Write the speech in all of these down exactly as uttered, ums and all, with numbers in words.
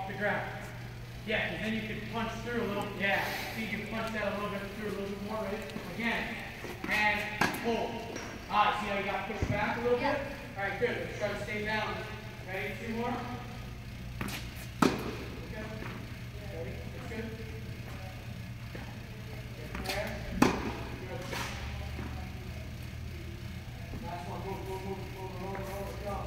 off the ground. Yeah, and then you can punch through a little. Yeah, see, you can punch that a little bit through a little bit more, right? Again, and pull. All right, see how you got pushed back a little yeah. bit? All right, good. Let's try to stay down. Ready? Two more. Okay. Ready? That's good. Get there. Good. Last one. Move, move, move, move, roll, roll, go.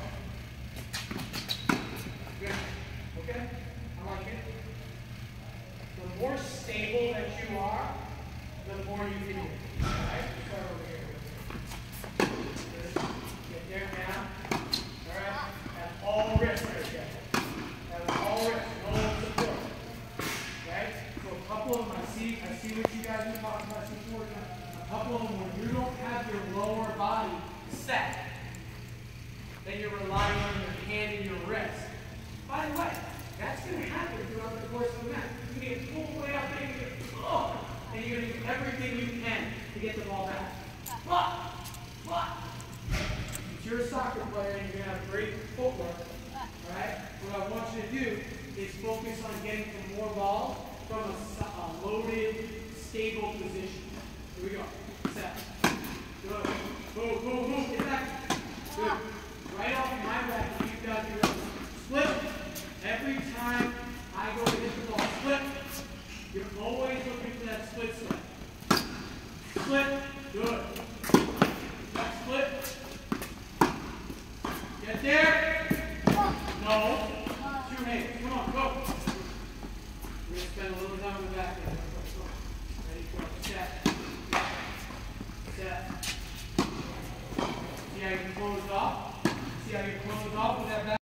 Good. Okay? I like it. The more stable that you are, the more you can do. All right? Start over here. Good. Get there now. All right? That's all wrist right there. That's all wrist. No support. Okay? So a couple of them, I see, I see what you guys are talking about before. A couple of them where you don't have your lower body set, then you're relying on your hand and your wrist. By the way, that's going to happen throughout the course of the match. You're going to get pulled way up and you're going to oh, and you're going to do everything you can to get the ball back. But, but, if you're a soccer player and you're going to have great footwork, right? What I want you to do is focus on getting to more balls from a, a loaded, stable position. Here we go. Set. Good. Move, move, move. Get back. Good. Right off my back, you've got your split. Every time I go to hit the ball, split. You're always looking for that split slip. Split. Good. That split. Get there. No. Two hands. Come on, go. We're going to spend a little time on the back end. Ready, go. Set. Set. See how you can close off? See how you close